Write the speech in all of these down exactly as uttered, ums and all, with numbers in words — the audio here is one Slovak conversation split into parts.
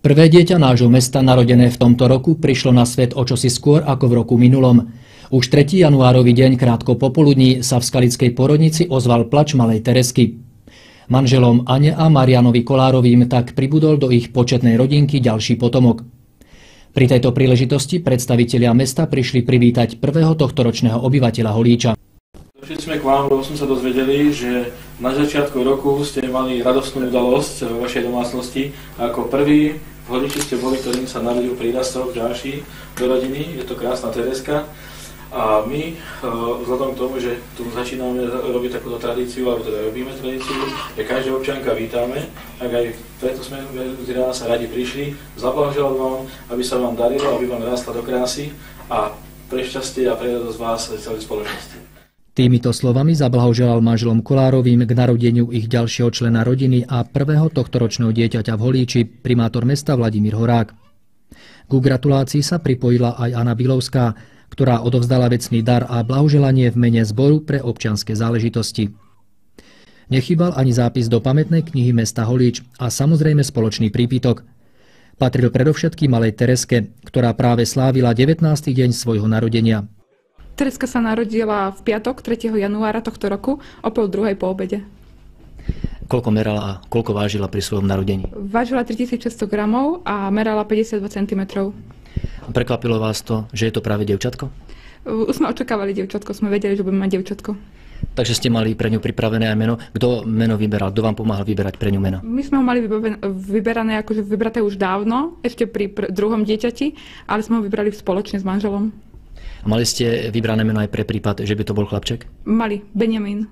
Prvé dieťa nášho mesta, narodené v tomto roku, prišlo na svet o čosi skôr ako v roku minulom. Už tretieho januárový deň krátko popoludní sa v skalickej porodnici ozval plač malej Teresky. Manželom Ane a Marianovi Kolárovým tak pribudol do ich početnej rodinky ďalší potomok. Pri tejto príležitosti predstavitelia mesta prišli privítať prvého tohtoročného obyvateľa Holíča. Došli sme k vám, lebo sme sa dozvedeli, že na začiatku roku ste mali radostnú udalosť vo vašej domácnosti. Ako prvý v Holíči ste boli, ktorým sa narodil prírastok ďalší do rodiny. Je to krásna Tereska. A my, vzhľadom k tomu, že tu začíname robiť takúto tradíciu, alebo teda robíme tradíciu, že každá občianka vítame, tak aj preto sme z rána sa radi prišli, zablahoželať vám, aby sa vám darilo, aby vám rástla do krásy a pre šťastie a pre radosť vás a celej spoločnosti. Týmito slovami zablahoželal manželom Kolárovým k narodeniu ich ďalšieho člena rodiny a prvého tohtoročného dieťaťa v Holíči primátor mesta Vladimír Horák. Ku gratulácii sa pripojila aj Anna Bilovská, ktorá odovzdala vecný dar a blahoželanie v mene Zboru pre občianske záležitosti. Nechýbal ani zápis do pamätnej knihy mesta Holíč a samozrejme spoločný prípitok. Patril predovšetkým malej Tereske, ktorá práve slávila devätnásty deň svojho narodenia. Tereska sa narodila v piatok tretieho januára tohto roku o pol druhej po obede. Koľko merala a koľko vážila pri svojom narodení? Vážila tritisícšesťsto gramov a merala päťdesiatdva centimetrov. Prekvapilo vás to, že je to práve dievčatko? Už sme očakávali dievčatko, sme vedeli, že budeme mať dievčatko. Takže ste mali pre ňu pripravené aj meno. Kto meno vyberal? Kto vám pomáhal vyberať pre ňu meno? My sme ho mali vyberané, akože vybraté už dávno, ešte pri druhom dieťati, ale sme ho vybrali spoločne s manželom. A mali ste vybrané meno aj pre prípad, že by to bol chlapček? Mali, Benjamín.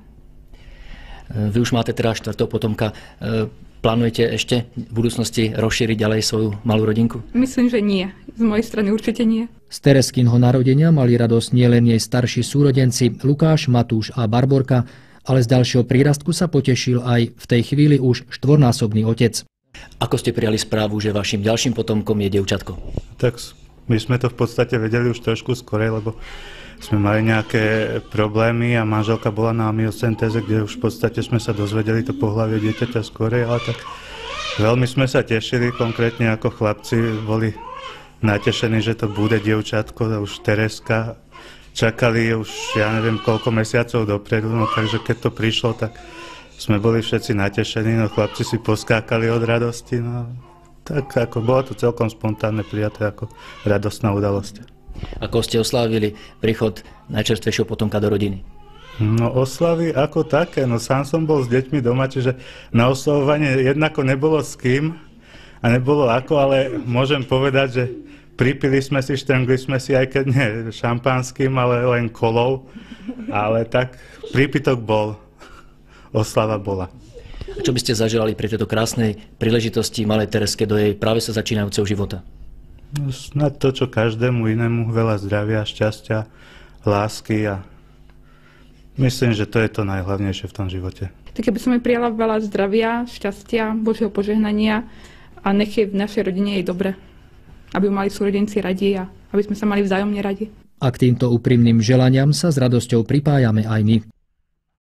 Vy už máte teda štvrtého potomka. Plánujete ešte v budúcnosti rozšíriť ďalej svoju malú rodinku? Myslím, že nie. Z mojej strany určite nie. Z Tereskinho narodenia mali radosť nielen jej starší súrodenci Lukáš, Matúš a Barborka, ale z ďalšieho prírastku sa potešil aj v tej chvíli už štvornásobný otec. Ako ste prijali správu, že vašim ďalším potomkom je dievčatko? Tak my sme to v podstate vedeli už trošku skorej, lebo sme mali nejaké problémy a manželka bola na amyocentéze, kde už v podstate sme sa dozvedeli to pohlavie dieťaťa skorej, ale tak veľmi sme sa tešili, konkrétne ako chlapci boli natešení, že to bude dievčatko, už Tereska. Čakali už, ja neviem, koľko mesiacov dopredu, no takže keď to prišlo, tak sme boli všetci natešení, no chlapci si poskákali od radosti, no tak ako bolo to celkom spontánne prijaté ako radostná udalosť. Ako ste oslávili príchod najčerstvejšieho potomka do rodiny? No oslavy ako také, no sám som bol s deťmi doma, čiže na oslavovanie jednako nebolo s kým a nebolo ako, ale môžem povedať, že pripili sme si, štrngli sme si, aj keď nie šampanským, ale len kolou, ale tak prípitok bol, oslava bola. A čo by ste zaželali pri tejto krásnej príležitosti malej Tereske do jej práve sa začínajúceho života? No, snad to, čo každému inému, veľa zdravia, šťastia, lásky a myslím, že to je to najhlavnejšie v tom živote. Tak keby som jej prijala veľa zdravia, šťastia, Božieho požehnania a nech je v našej rodine jej dobre. Aby ju mali súrodenci radi a aby sme sa mali vzájomne radi. A k týmto úprimným želaniam sa s radosťou pripájame aj my.